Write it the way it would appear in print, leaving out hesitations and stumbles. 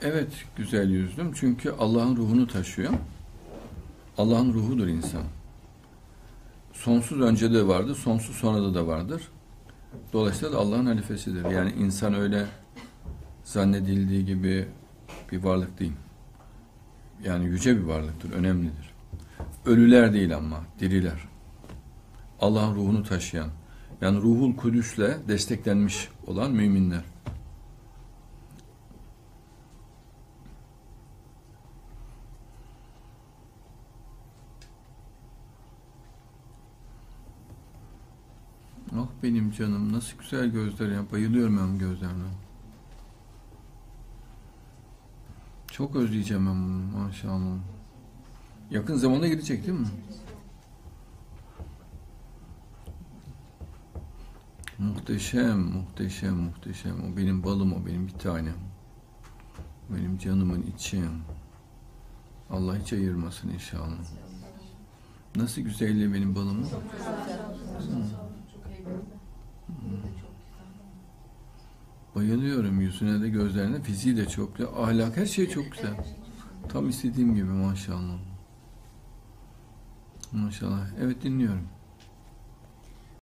Evet, güzel yüzdüm. Çünkü Allah'ın ruhunu taşıyor. Allah'ın ruhudur insan. Sonsuz önce de vardı, sonsuz sonra da vardır. Dolayısıyla da Allah'ın halifesidir. Yani insan öyle zannedildiği gibi bir varlık değil. Yani yüce bir varlıktır, önemlidir. Ölüler değil ama, diriler. Allah'ın ruhunu taşıyan, yani Ruhul Kudüs'le desteklenmiş olan müminler. Ah benim canım, nasıl güzel gözler ya. Bayılıyorum ben gözlerine. Çok özleyeceğim ben bunu maşallah. Yakın zamanda gidecek değil mi? Muhteşem, muhteşem, muhteşem. O benim balım, o benim bir tanem. Benim canımın içim. Allah hiç ayırmasın inşallah. Nasıl güzelliği benim balımın? Bayılıyorum yüzüne de gözlerine. Fiziği de çok güzel. Ahlak, her şey çok güzel. Tam istediğim gibi maşallah. Maşallah. Evet, dinliyorum.